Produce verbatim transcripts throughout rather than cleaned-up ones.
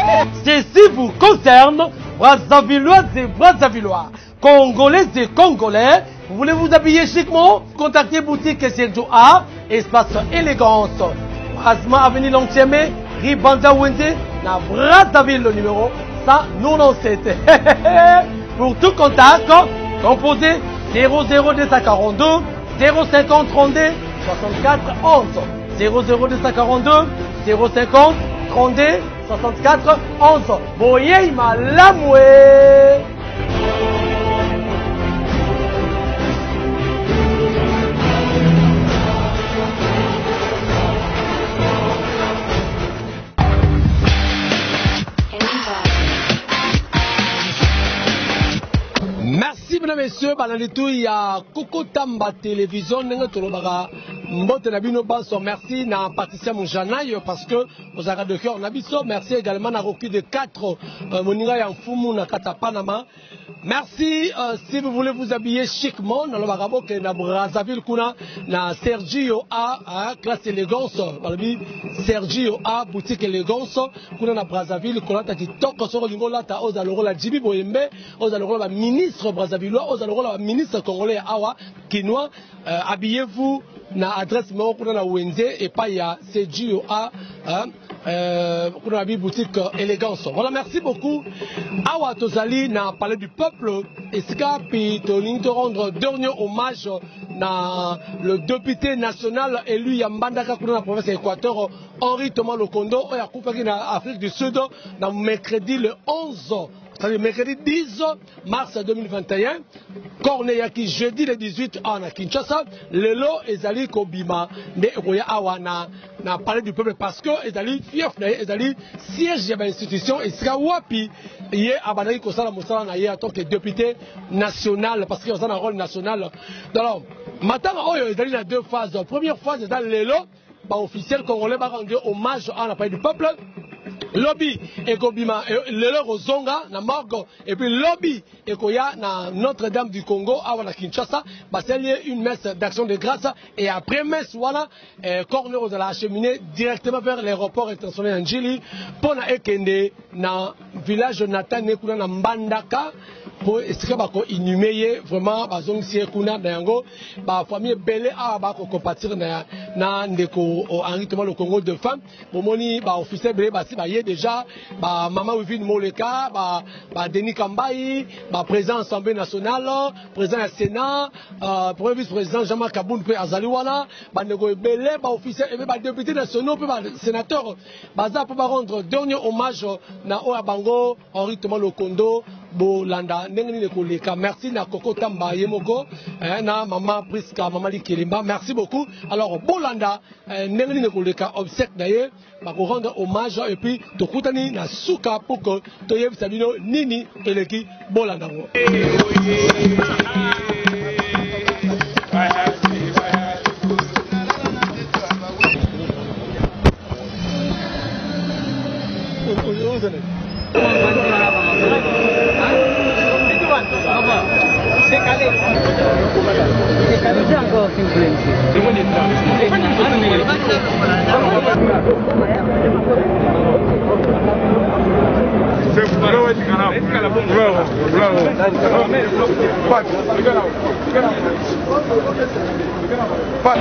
Ceci vous concerne, Brazzavillois et Brazzavillois, Congolais et Congolais. Vous voulez vous habiller chiquement? Contactez boutique Sergio A, espace élégance. Brasma Avenue Lontiemé, rue Banza Wende, na Brazzaville, le numéro cent quatre-vingt-dix-sept. Pour tout contact, composez zéro zéro deux cent quarante-deux, zéro cinquante trente-deux, soixante-quatre onze. zéro zéro deux cent quarante-deux, zéro cinquante trente-deux, soixante-quatre onze. Boye malamwe. Merci mesdames et messieurs, Banalitou, il y a Coco Tamba Télévision, merci na Patricia Moujanaï parce que vous avez de cœur Nabiso. Merci également à Rocky de quatre Moninga Yanfumu na Kata Panama. Merci euh, si vous voulez vous habiller chiquement dans le Barabo que na Brazzaville kuna na Sergio A, classe élégance, Sergio A boutique élégance kuna na Brazzaville kuna ta kitoko soko lingo la ta oza loro la Djibi Boyembe, oza loro la ministre Brazzavillois, oza loro la ministre congolais Awa Kinois. Euh, habillez-vous na adresse moko kuna na Wenze et pas ya Sergio A, hein, euh, kuna na boutique élégance. Voilà, merci beaucoup. Awa Tozali na Palais du Peuple, Eska pi toning te rendre dernier hommage na le député national élu Yambandaka kuna na province Équateur, Henri Thomas Lokondo, oya kupaki na Afrique du Sud na mercredi le onze. C'est-à-dire mercredi dix mars deux mille vingt et un, Corneyaki jeudi le dix-huit à Kinshasa, Lelo Ezali Kobima, mais Oya Awana, na parlé du peuple parce que Ezali fief, Ezali siège de l'institution, et sera wapi, yé Abadari Kosala Moussala Naye en tant que député national, parce qu'il y a un rôle national. Alors, maintenant, Ezali a deux phases. Première phase, c'est dans Lelo, officiel congolais va rendre hommage à la parole du peuple. Lobby ekobima lelo rozonga na morgue et puis lobby ekoya na Notre-Dame du Congo à la Kinshasa baselier une messe d'action de grâce et après messe voilà corner de la cheminée directement vers l'aéroport international Njili pour na ekende na village natal kuna na Mbandaka pour esika bako inhumé vraiment bazong sie kuna na yango ba famille belé a ba ko compatir na na ndeko Henri Thomas le Congo de femmes bomoni ba officier belé ba si ba déjà bah maman Wivine Moleka, bah bah Denis Kambayi, bah président de l'Assemblée nationale, président du Sénat, euh, premier vice-président Jean-Marc Kaboun pe Azaliwana, bah nego belé, bah officier et bah député national, puis bah sénateur, bah ça pour rendre dernier hommage na Oya Bango, Henri Thomas Lokondo, Bolanda, Nengni Nekoleka. Merci na Coco Tamba Yemoko, na maman Priska, maman Likelimba, merci beaucoup. Alors Bolanda, Nengni Nekoleka obsèque d'ailleurs, bah pour rendre hommage et puis tokutani na suka pour que toyebi sabino nini eleki Bolanda ngo. Bravo, bravo. Pat. Pat.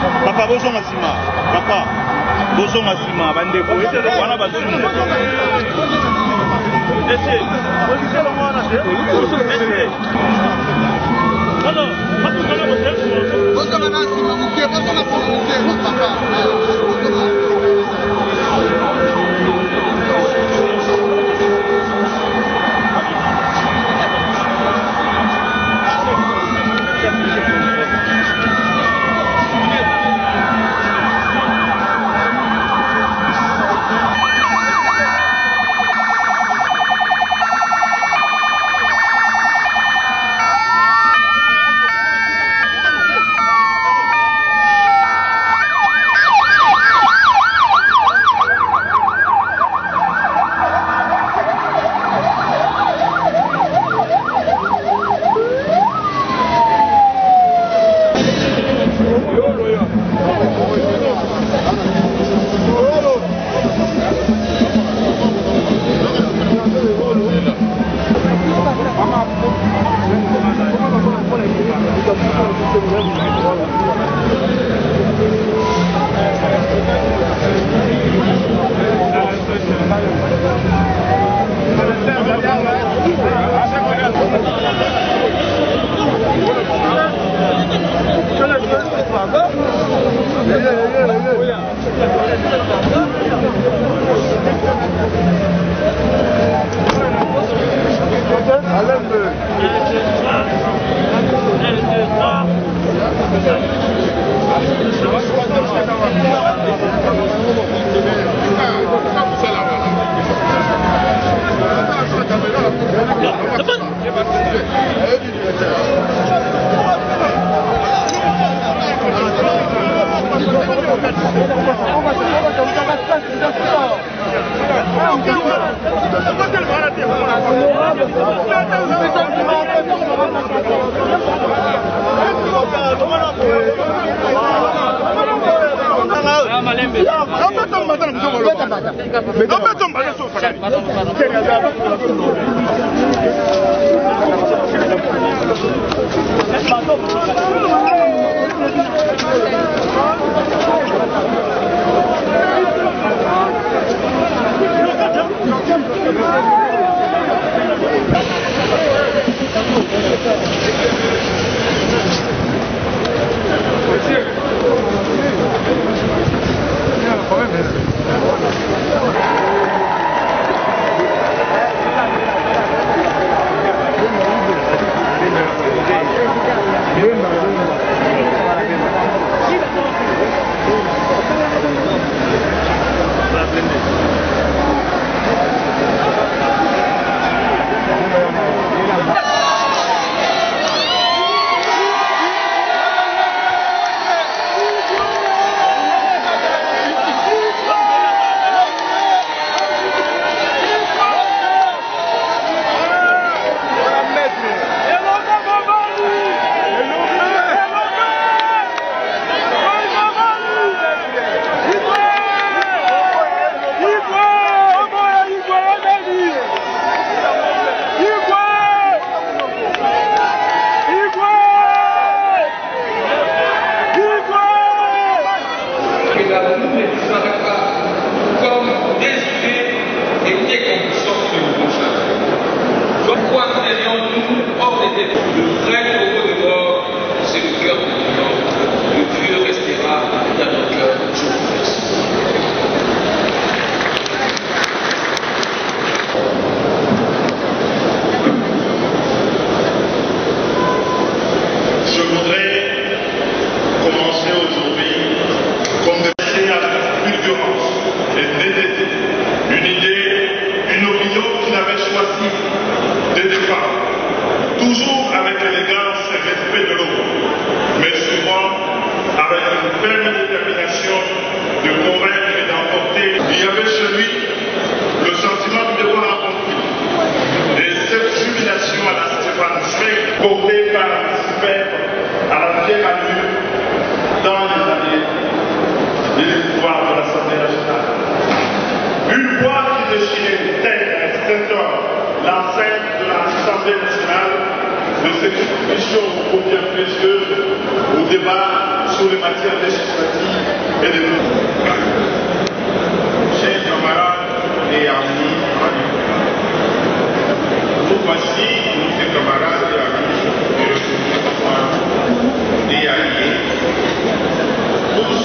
Papa, bonjour Massima. Papa, bonjour Massima. Bandeko, wana basumu. Laissez. Laissez. Alors, bonjour Massima, Mouké, bonjour Massima, Mouké, papa. L'enceinte de l'Assemblée nationale de cette discussion ô bien précieuse au débat sur les matières législatives et de chers camarades et amis, nous voici, nous ces camarades et amis, et alliés, tous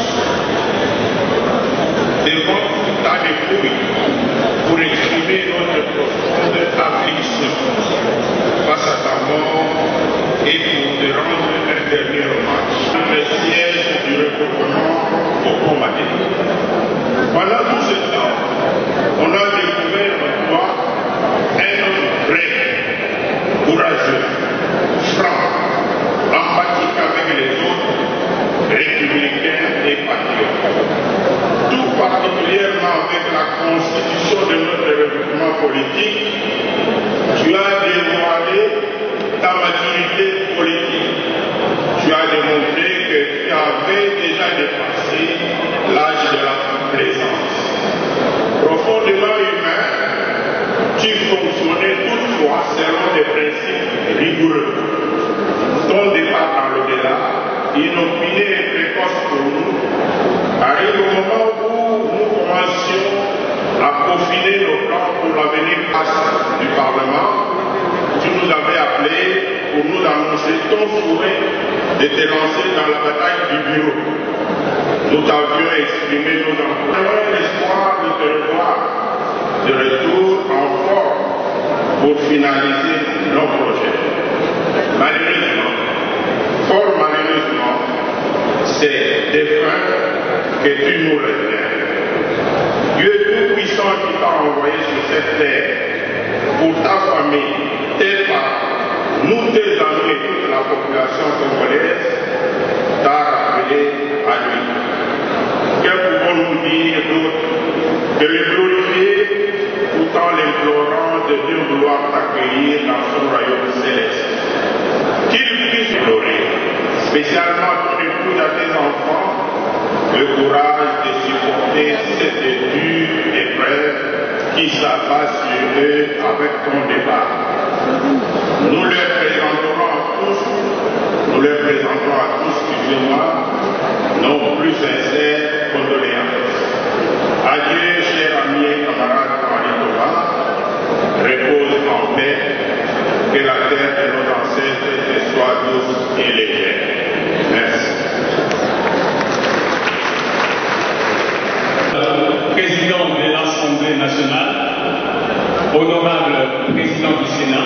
devant tout à dépouille pour exprimer notre profonde affliction face à ta mort et pour te rendre un dernier hommage. Le siège du regroupement au combattant. Pendant tout ce temps, on a découvert en toi un homme vrai, courageux, franc, empathique avec les autres, républicain et patriote. Tout particulièrement avec la constitution de notre regroupement politique, tu as dévoilé ta maturité politique. Tu as démontré que tu avais déjà dépassé l'âge de la complaisance. Profondément humain, tu fonctionnais toutefois selon des principes rigoureux. Ton départ dans l'au-delà, inopiné et précoce pour nous, arrive au moment où nous commencions à peaufiner nos plans pour l'avenir du Parlement. Tu nous avais appelés pour nous annoncer ton souhait de te lancer dans la bataille du bureau. Nous t'avions exprimé nos emplois et l'espoir de te revoir de retour en forme pour finaliser nos projets. Malheureusement, fort malheureusement, c'est défunt que tu nous révèles. Dieu Tout-Puissant qui t'a envoyé sur cette terre pour ta famille, tes parents, nous, tes amis et toute la population congolaise, t'a rappelé à lui. Que pouvons-nous dire d'autre que le glorifier tout en l'implorant de bien vouloir t'accueillir dans son royaume céleste? Qu'il puisse glorer, spécialement à ton épouse, à tes enfants, le courage de supporter cette dure épreuve qui s'abat sur eux avec ton départ. Nous leur présenterons à tous, nous leur présenterons à tous, excusez-moi, nos plus sincères condoléances. Adieu, chers amis et camarades Manitoba, repose en paix, que la terre de nos ancêtres te soit douce et légère. Merci. Président de l'Assemblée nationale, honorable président du Sénat,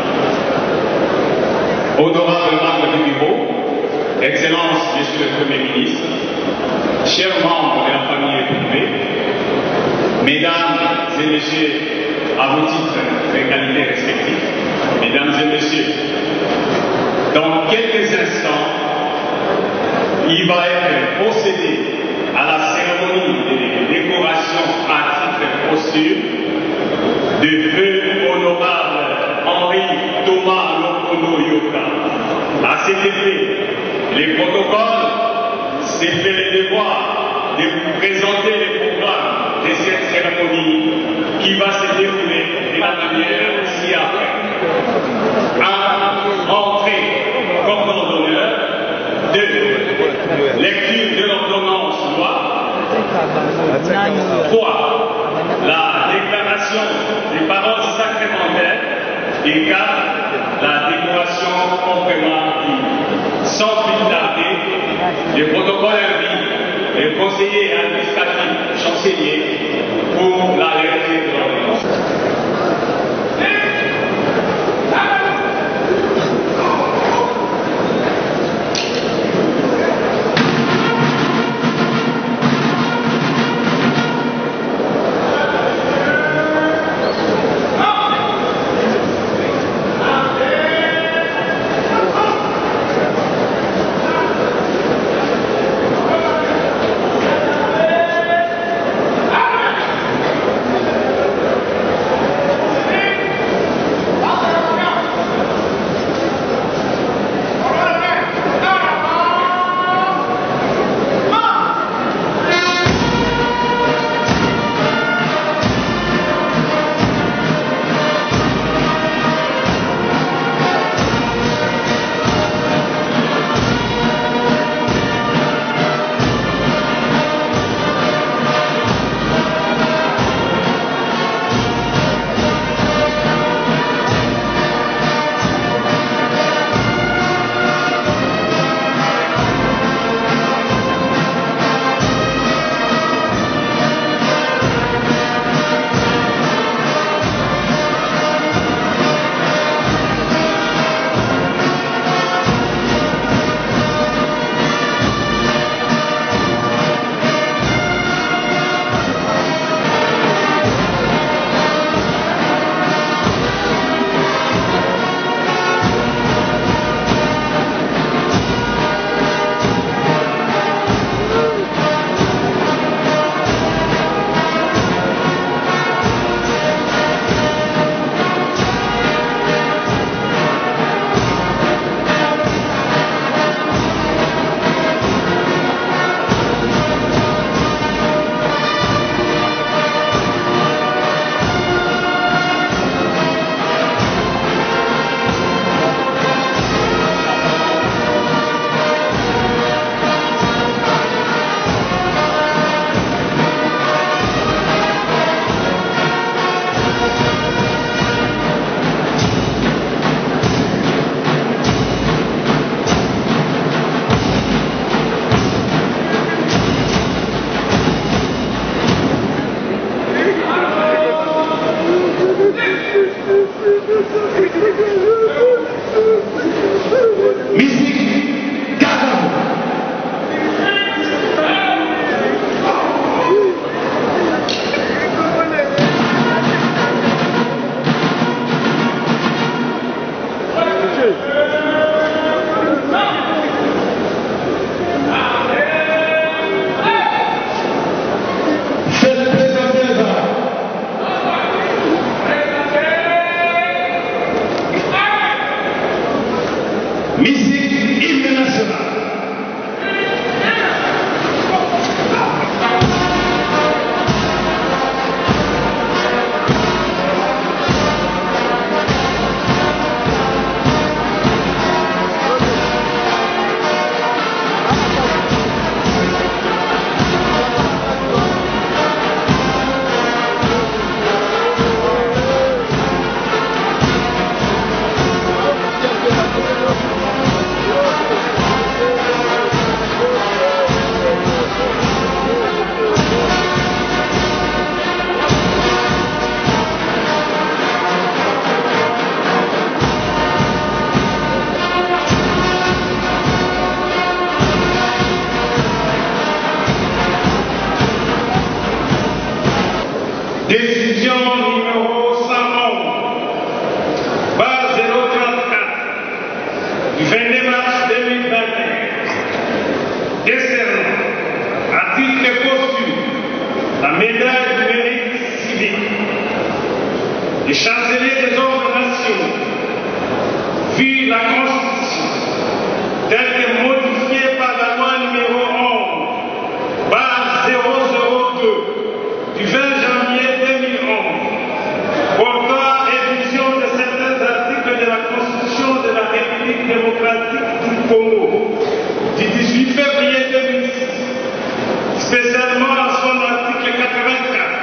honorable membre du bureau, Excellence, Monsieur le Premier ministre, chers membres de la famille privée, Mesdames et Messieurs, à vos titres et qualités respectifs, Mesdames et Messieurs, dans quelques instants, il va être procédé à la cérémonie de décoration à titre posthume de feu honorable Henri Thomas Lokono Yoka. À cet effet, les protocoles s'est fait le devoir de vous présenter le programme de cette cérémonie qui va se dérouler de la manière ci-après. un. Entrée cordon d'honneur. deux. Lecture de l'ordonnance loi. trois. La déclaration des paroles sacramentelles. Et quatre. La décoration complémentaire. Sans plus tarder, le protocole invite le conseiller administratif chancelier pour la lecture de l'ordonnance. le chancelier des ordres nationaux, vu la Constitution telle que modifiée par la loi numéro onze, barre zéro zéro deux du vingt janvier deux mille onze, portant révision de certains articles de la Constitution de la République démocratique du Congo du dix-huit février deux mille six, spécialement à son article quatre-vingt-quatre,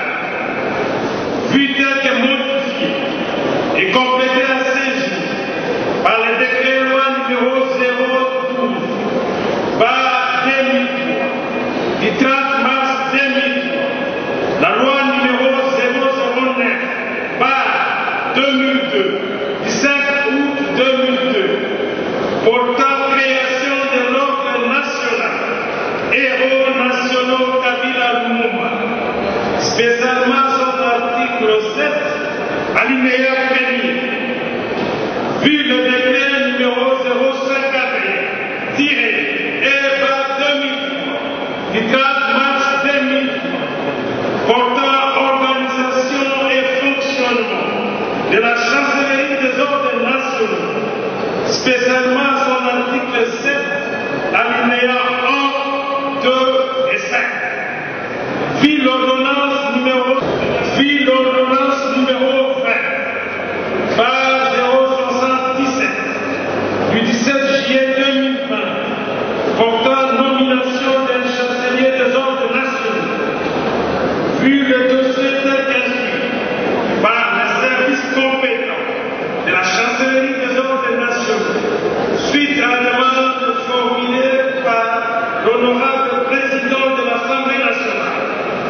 vu tel que modifié et complété à ces jours par le décret loi numéro zéro douze par deux mille trois du trente mars deux mille trois, la loi numéro zéro zéro neuf par deux mille deux du cinq août deux mille deux portant création de l'ordre national héros nationaux Kabila Lumumba, spécialement son article sept, alinéa premier, vu le décret numéro zéro cinquante-un tiré E B A deux mille trois du trente mars deux mille trois portant organisation et fonctionnement de la chancellerie des ordres nationaux, spécialement son article sept, alinéa un, deux et cinq. Vu l'ordonnance numéro, vu l'ordonnance numéro vingt, par zéro soixante-dix-sept, du dix-sept juillet deux mille vingt, portant nomination d'un chancelier des ordres nationaux, vu le dossier tel qu'instruit par les services compétents de la chancellerie des ordres nationaux, suite à la demande formulée par l'honorable président de l'Assemblée nationale,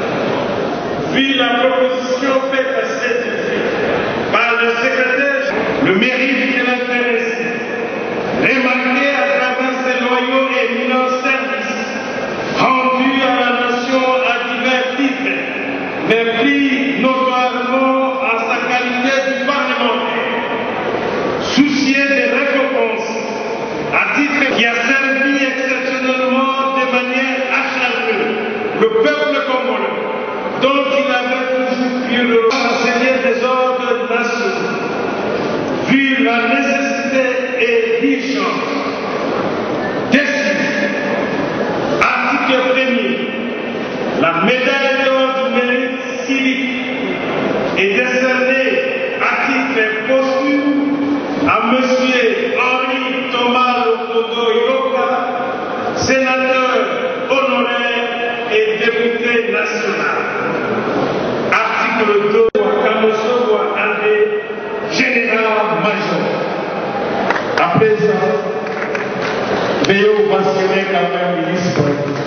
vu la proposition faite à cet effet par le secrétaire, le mérite de l'intéressé, remarqué à travers ses loyaux et éminents services rendus à la nation à divers titres, mais plus notoirement à sa qualité de parlementaire, soucieux des récompenses, à titre qui a servi exceptionnellement de manière acharnée le peuple congolais, dont il avait toujours pu le chancelier des ordres nationaux, vu la nécessité et l'urgence. Décide, article premier, la médaille d'or du mérite civique est décernée à titre posthume à M. Henri Thomas Lokodo Yoka, sénateur honoraire et député national. Article deux, Kamoso André, général-major. Après ça, veuillez vous mentionner quand même ministre.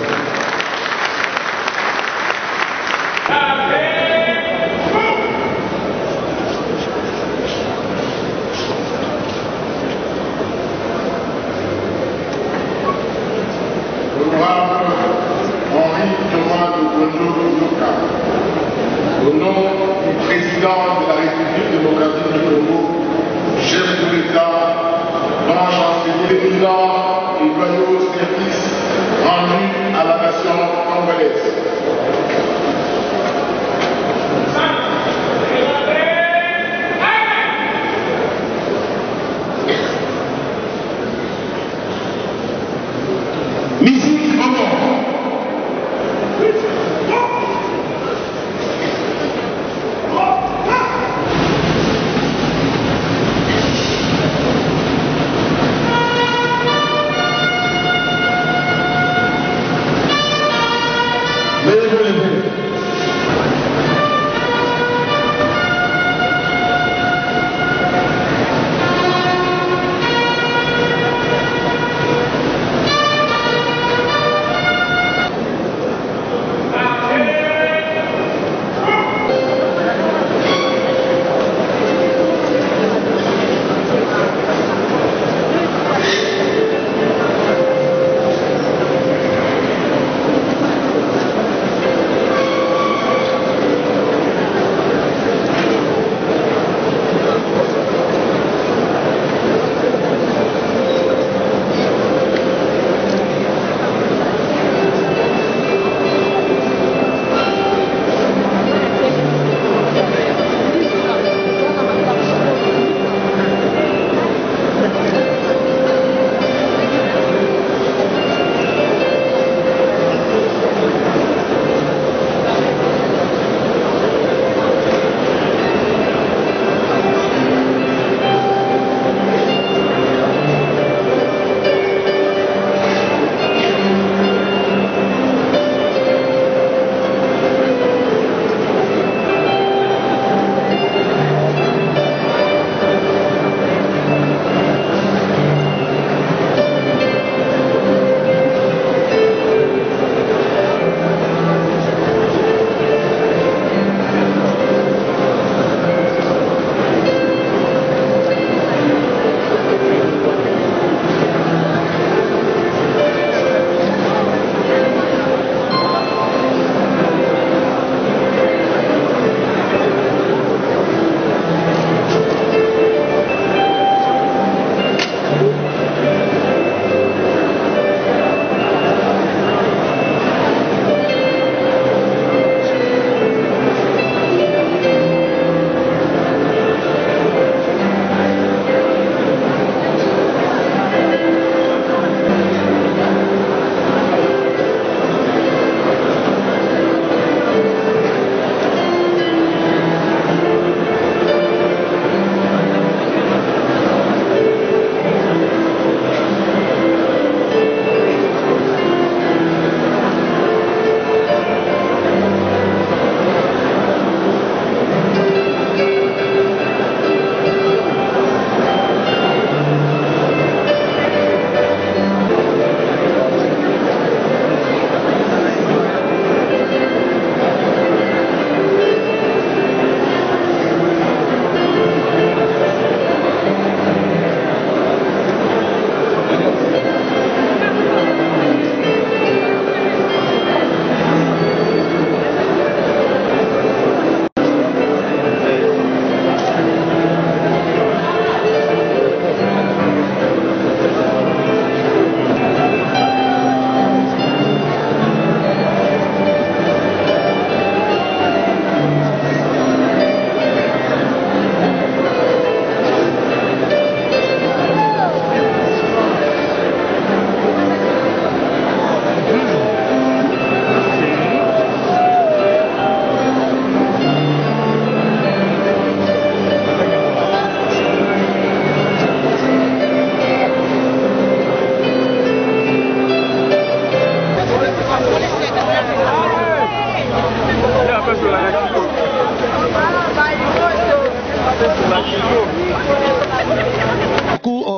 Au nom du président de la République démocratique du Congo, chef de l'État, grand chancelier, président et loyaux services rendus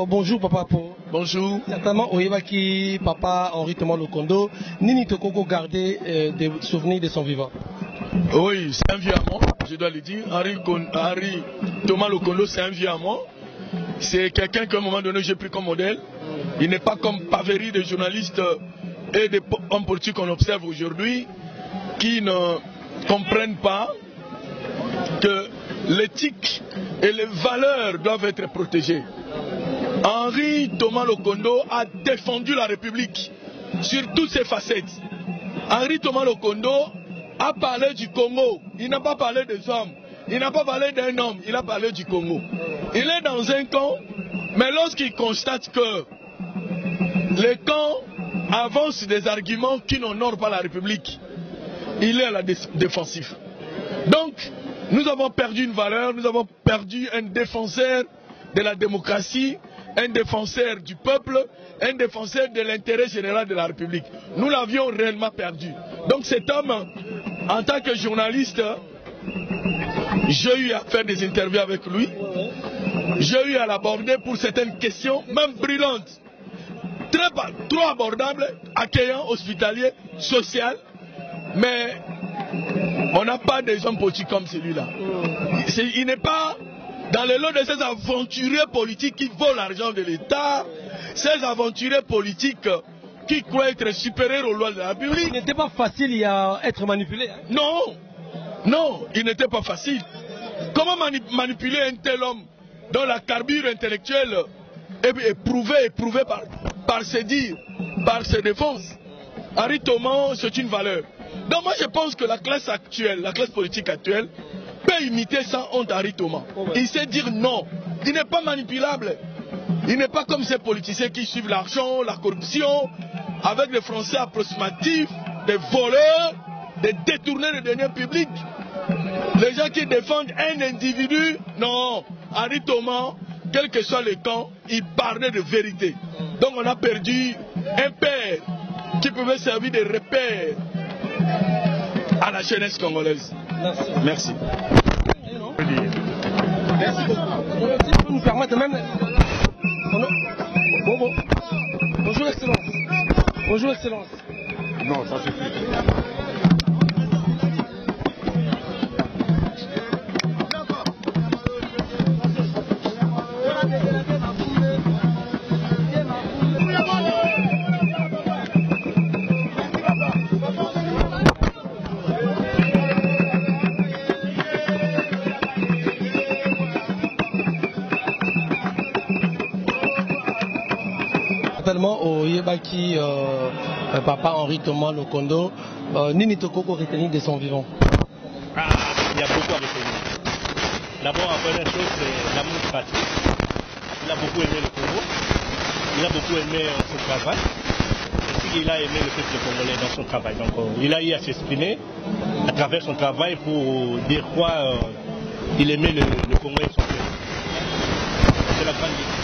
bonjour Papa Po. Bonjour. Certainement, Oyebaki, Papa Henri Thomas Lokondo, Nini Tokoko gardait euh, des souvenirs de son vivant. Oui, c'est un vieux amant, je dois le dire. Henri, Henri Thomas Lokondo, c'est un vieux amant. C'est quelqu'un qu'à un moment donné j'ai pris comme modèle. Il n'est pas comme Paveri des journalistes et des hommes politiques qu'on observe aujourd'hui qui ne comprennent pas que l'éthique et les valeurs doivent être protégées. Henri Thomas Lokondo a défendu la République sur toutes ses facettes. Henri Thomas Lokondo a parlé du Congo. Il n'a pas parlé des hommes. Il n'a pas parlé d'un homme. Il a parlé du Congo. Il est dans un camp, mais lorsqu'il constate que les camps avancent des arguments qui n'honorent pas la République, il est à la défensive. Donc, nous avons perdu une valeur, nous avons perdu un défenseur de la démocratie, un défenseur du peuple, un défenseur de l'intérêt général de la République. Nous l'avions réellement perdu. Donc cet homme, en tant que journaliste, j'ai eu à faire des interviews avec lui, j'ai eu à l'aborder pour certaines questions, même brillantes, très, trop abordables, accueillant, hospitalier, social, mais on n'a pas des hommes politiques comme celui-là. Il n'est pas dans le lot de ces aventuriers politiques qui volent l'argent de l'État, ces aventuriers politiques qui croient être supérieurs aux lois de la République. Il n'était pas facile à être manipulé. Hein? Non, non, il n'était pas facile. Comment mani manipuler un tel homme dont la carburée intellectuelle est éprouvée, éprouvée par, par ses dires, par ses défenses? Henri Thomas, c'est une valeur. Donc moi je pense que la classe actuelle, la classe politique actuelle, peut imiter sans honte Henri Thomas. Il sait dire non. Il n'est pas manipulable. Il n'est pas comme ces politiciens qui suivent l'argent, la corruption, avec des Français approximatifs, des voleurs, des détournés de deniers publics. Les gens qui défendent un individu, non. Henri Thomas, quel que soit le camp, il parlait de vérité. Donc on a perdu un père qui pouvait servir de repère à la jeunesse congolaise. Merci. Merci. Merci beaucoup. Si vous nous permettez même... Bon, bon. Bonjour Excellence. Bonjour Excellence. Non, ça suffit. Au Yebaki, euh, Papa Henri Thomas Lokondo, euh, Nini Tokoko retenir de son vivant? Ah, il y a beaucoup à retenir. D'abord, la première chose, c'est l'amour pratique. Il a beaucoup aimé le Congo, il a beaucoup aimé euh, son travail, et puis il a aimé le peuple congolais dans son travail. Donc, euh, il a eu à s'exprimer à travers son travail pour dire quoi euh, il aimait le, le Congo et son peuple. C'est la grande idée.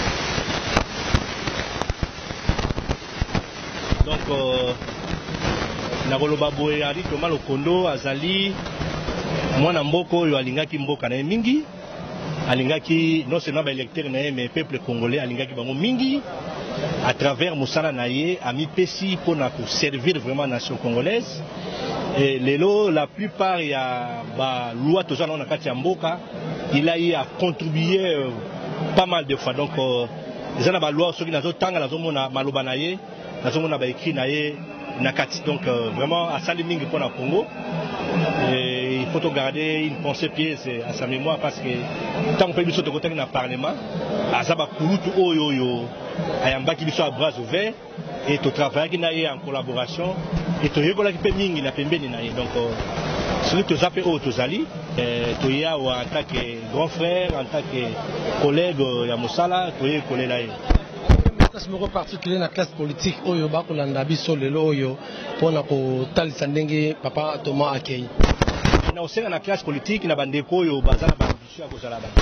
Donc, nakoloba boye Henri Thomas Lokondo azali mwana mboko oyo alingaki mboka na ye mingi, alingaki non seulement ba électeur na ye mais peuple congolais alingaki bango mingi à travers mosala na ye amipesi mpona servir vraiment nation congolaise. Et lelo la plupart ya ba loi toza na kati ya mboka, il a eu à contribuer euh, pas mal de fois. Donc les na ba loi soki nazo tanga nazo mona maloba na ye nazo mona ba écrit na ye nakati. Donc euh, vraiment à sali mingi pour la Congo. Et il faut garder une pensée pièce à sa mémoire parce que tant que biso to côté na parlement azaba kulutu oyo yo ayambaki biso à bras ouverts et to travailler na ye en collaboration et to yekola ki pe mingi na pembeni na ye. Donc euh, celui que zape o to zali to ya en tant que grand frère, en tant que collègue ya mosala to ye kolela ye. En particulier la classe politique oyo bakolanda biso lelo oyo pona ko talisa ndenge Papa Thomas akei na osenga na classe politique na bandeko oyo bazala ba ambition ya kozala ba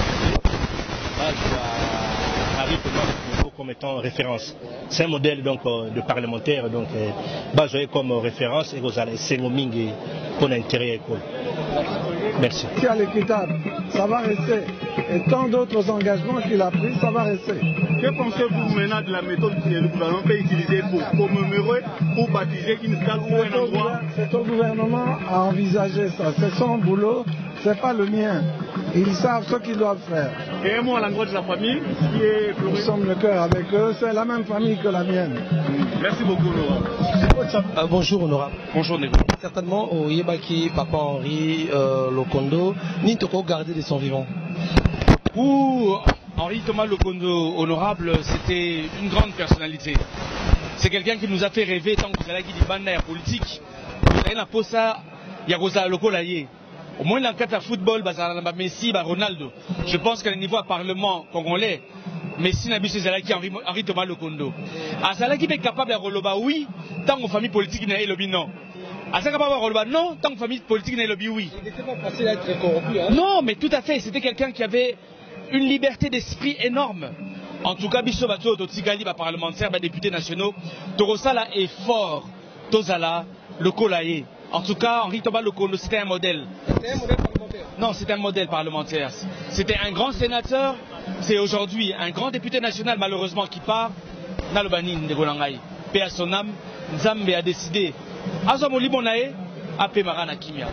Henri Thomas comme étant référence. C'est un modèle donc de parlementaire donc basé comme référence et kozala sengo mingi pour l'intérêt école. Merci. Si à l'équitable, ça va rester. Et tant d'autres engagements qu'il a pris, ça va rester. Que pensez-vous maintenant de la méthode que le gouvernement peut utiliser pour commémorer, pour baptiser une salle ou un endroit? C'est au gouvernement à envisager ça. C'est son boulot, c'est pas le mien. Ils savent ce qu'ils doivent faire. Et un mot à l'endroit de la famille qui est Nous sommes le cœur avec eux, c'est la même famille que la mienne. Merci beaucoup, honorable. Euh, bonjour, honorable. Bonjour, Nego. Certainement, au Yebaki, Papa Henri, euh, Lokondo, ni Toko gardé de son vivant. Pour Henri Thomas Lokondo, honorable, c'était une grande personnalité. C'est quelqu'un qui nous a fait rêver tant que vous allez dire banda politique. Vous avez la posa, Yagosa Lokolaye. Au moins dans le cadre de football, Messi, Ronaldo. Je pense qu'à un niveau à Parlement congolais, Messi n'a pas Zalaki Henri Thomas Lokondo. À Zalaki est capable de relever oui, tant que famille politique n'a pas non. À Zalaki capable de relever non, tant que famille politique n'a pas oui. Il n'était pas facile à être corrompu. Hein? Non, mais tout à fait. C'était quelqu'un qui avait une liberté d'esprit énorme. En tout cas, Bisso Bato, Totigali, parlementaire, député nationaux, Torosala est fort. Tozala, le Kolaye. En tout cas, Henri Thomas Lokondo, c'était un modèle. C'était un modèle parlementaire. Non, c'était un modèle parlementaire. C'était un grand sénateur. C'est aujourd'hui un grand député national, malheureusement, qui part. Nalobani Ndegolangai. Paix à son âme. Nzambe a décidé. Azamoli Bonae, Ape Marana Kimia.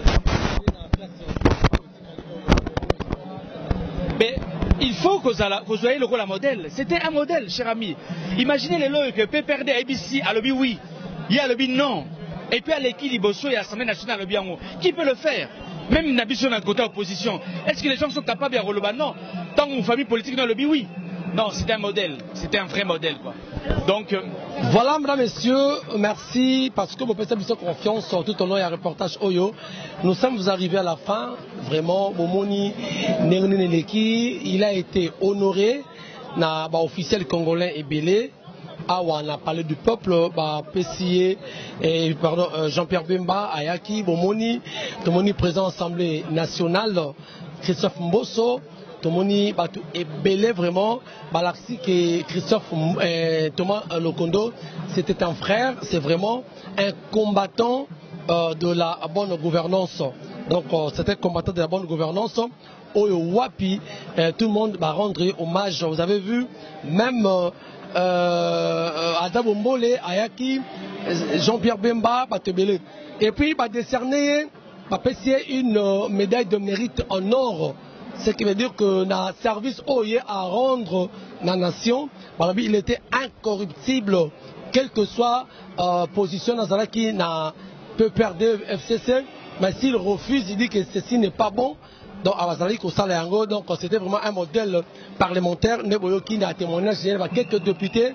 Mais il faut que vous soyez le rôle à modèle. C'était un modèle, cher ami. Imaginez les lois que P P R D A B C a lobby oui, il y a lobby non. Et puis à l'équilibre et à l'Assemblée nationale lobby en haut. Qui peut le faire? Même Nabiso d'un côté opposition. Est-ce que les gens sont capables de relever? Non. Tant qu'une famille politique dans le lobby, oui. Non, c'était un modèle. C'était un vrai modèle, quoi. Donc. Euh... Voilà, mesdames, messieurs, merci parce que vous pouvez faire confiance tout au long du reportage Oyo. Nous sommes arrivés à la fin. Vraiment, Momoni Neneleki, il a été honoré. Na ba officiel congolais et belé. Ah, on a parlé du peuple, bah, P C A, et pardon, euh, Jean-Pierre Bemba, Ayaki, Bomoni, Tomoni président de l'Assemblée nationale, Christophe Mbosso, Tomoni, bah, et belé vraiment, bah, l'axi que Christophe euh, Thomas Lokondo, c'était un frère, c'est vraiment un combattant euh, de la bonne gouvernance. Donc, euh, c'était un combattant de la bonne gouvernance. Oyo Wapi, euh, tout le monde va rendre hommage. Vous avez vu, même. Euh, Euh, Adam Mbole, Ayaki, Jean-Pierre Bemba, Batebele. Et puis, il va décerner une euh, médaille de mérite en or. Ce qui veut dire que dans le service Oye à rendre la nation, il était incorruptible, quelle que soit la euh, position dans la qui n'a peut perdre F C C. Mais s'il refuse, il dit que ceci n'est pas bon. Donc, donc c'était vraiment un modèle parlementaire. Qui a témoigné quelques députés,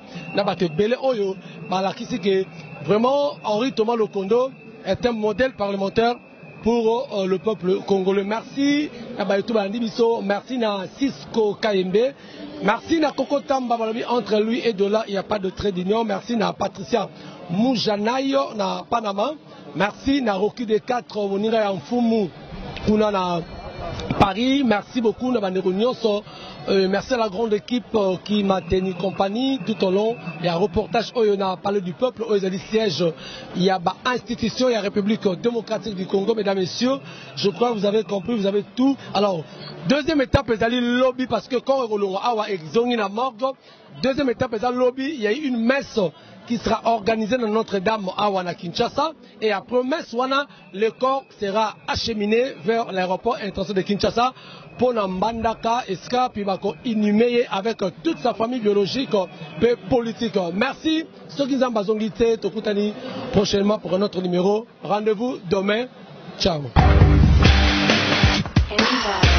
vraiment Henri Thomas Lokondo est un modèle parlementaire pour euh, le peuple congolais. Merci merci à Cisco Kayembe, merci à Koko Tamba, entre lui et de là il n'y a pas de trait d'union. Merci à Patricia Moujanayo na Panama, merci à Rocky de quatre Moninga Mfumu na Paris, merci beaucoup euh, merci à la grande équipe euh, qui m'a tenu compagnie tout au long. Il y a un reportage où on a parlé du peuple, où il y a des sièges, il y a bah, institution, il y a République démocratique du Congo, mesdames et messieurs. Je crois que vous avez compris, vous avez tout. Alors, deuxième étape, c'est le lobby, parce que quand on a exongi la morgue, deuxième étape, c'est le lobby, il y a eu une messe qui sera organisée dans Notre-Dame à Kinshasa. Et après messe, le corps sera acheminé vers l'aéroport international de Kinshasa pour Nambandaka, Eska, puis inhumé avec toute sa famille biologique et politique. Merci. Ceux qui ont besoin de prochainement pour un autre numéro. Rendez-vous demain. Ciao.